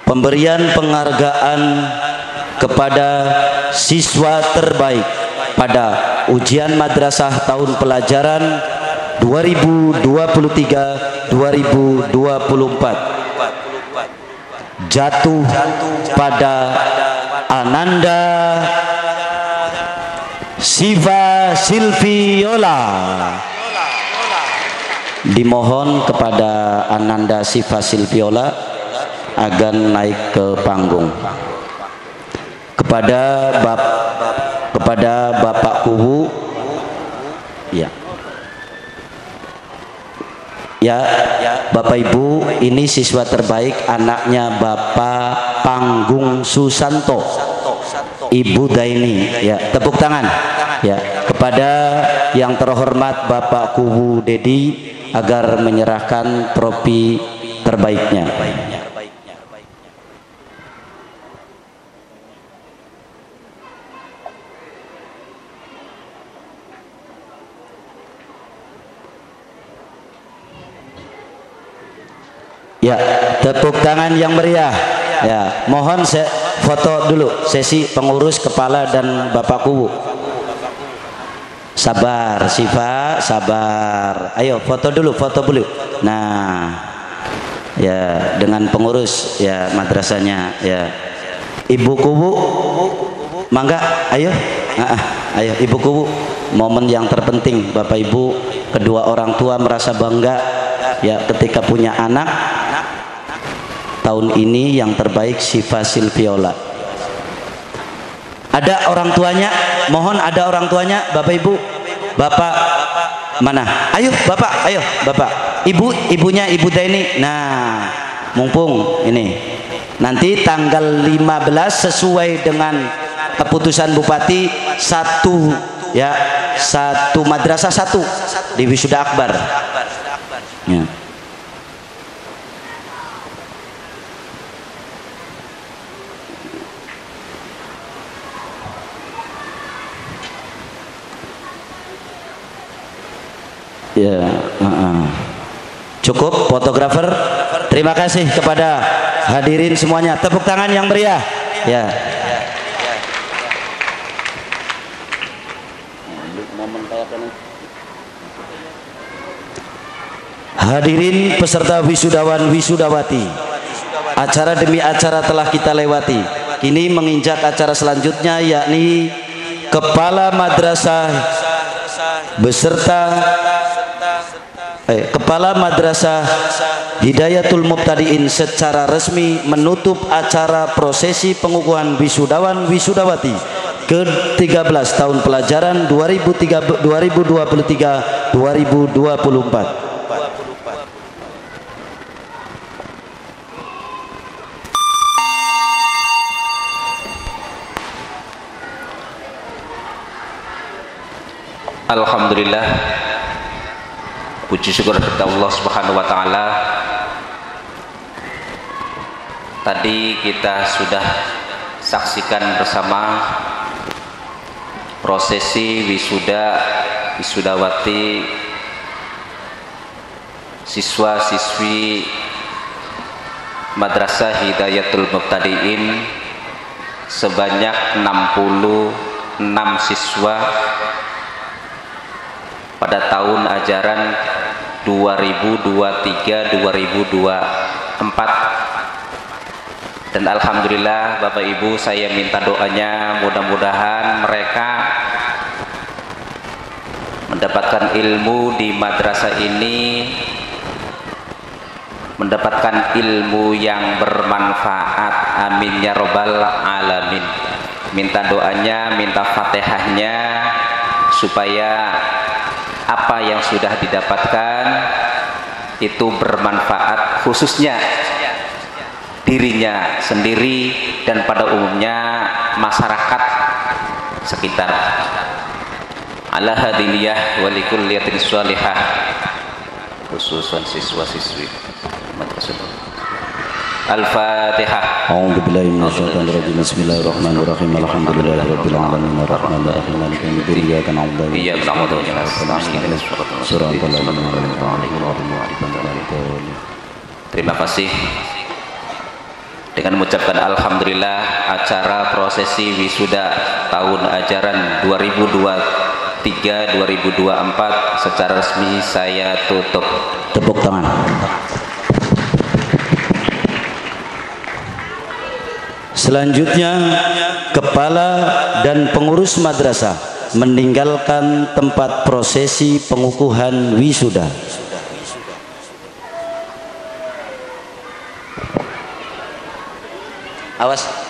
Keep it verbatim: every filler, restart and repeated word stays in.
pemberian penghargaan kepada siswa terbaik pada ujian madrasah tahun pelajaran dua ribu dua puluh tiga dua ribu dua puluh empat jatuh pada Ananda Siva Silviola. Dimohon kepada Ananda Siva Silviola agar naik ke panggung. Kepada bap kepada Bapak Kuhu, ya, ya, Bapak Ibu, ini siswa terbaik anaknya Bapak Panggung Susanto, Ibu Daini, ya, tepuk tangan, ya, kepada yang terhormat Bapak Kuhu Dedi agar menyerahkan trofi terbaiknya. Ya, tepuk tangan yang meriah. Ya, mohon saya foto dulu sesi pengurus kepala dan Bapak Kubu. Sabar, Siva, sabar. Ayo foto dulu, foto dulu. Nah, ya, dengan pengurus ya madrasahnya ya. Ibu Kubu, mangga, ayo. Nah, ayo Ibu Kubu. Momen yang terpenting Bapak Ibu, kedua orang tua merasa bangga ya ketika punya anak. Tahun ini yang terbaik Siva Silviola. Ada orang tuanya? Mohon ada orang tuanya, Bapak Ibu. Bapak mana? Ayo Bapak, ayo Bapak. Ibu, ibunya Ibu Daini. Nah, mumpung ini. Nanti tanggal lima belas sesuai dengan keputusan Bupati, satu ya, satu madrasah satu di Wisuda Akbar. Ya. Ya, uh -uh. Cukup fotografer. Terima kasih kepada hadirin semuanya. Tepuk tangan yang meriah. Ya. Hadirin peserta wisudawan wisudawati. Acara demi acara telah kita lewati. Kini menginjak acara selanjutnya yakni Kepala Madrasah beserta Eh, Kepala Madrasah Hidayatul Mubtadiin secara resmi menutup acara prosesi pengukuhan wisudawan wisudawati ke tiga belas tahun pelajaran dua ribu dua puluh tiga dua ribu dua puluh empat. Alhamdulillah, puji syukur kepada Allah Subhanahu wa taala. Tadi kita sudah saksikan bersama prosesi wisuda wisudawati siswa-siswi Madrasah Hidayatul Mubtadiin sebanyak enam puluh enam siswa pada tahun ajaran dua ribu dua puluh tiga dua ribu dua puluh empat. Dan alhamdulillah Bapak Ibu, saya minta doanya mudah-mudahan mereka mendapatkan ilmu di madrasah ini, mendapatkan ilmu yang bermanfaat. Amin ya robbal alamin. Minta doanya, minta fatihahnya supaya apa yang sudah didapatkan itu bermanfaat khususnya dirinya sendiri dan pada umumnya masyarakat sekitar. Ala hadiliyah wa likulliyatin sholihah, khususan siswa-siswi madrasah. Al-Fatihah. A'udzu billahi minasyaitonir rajim. Bismillahirrahmanirrahim. Alhamdulillahirabbil alamin arrahmanir rahim maliki yaumiddin. Iyyaka na'budu wa iyyaka nasta'in. Terima kasih dengan mengucapkan alhamdulillah, acara prosesi wisuda tahun ajaran dua ribu dua puluh tiga dua ribu dua puluh empat secara resmi saya tutup. Tepuk tangan. Selanjutnya, kepala dan pengurus madrasah meninggalkan tempat prosesi pengukuhan wisuda. Awas.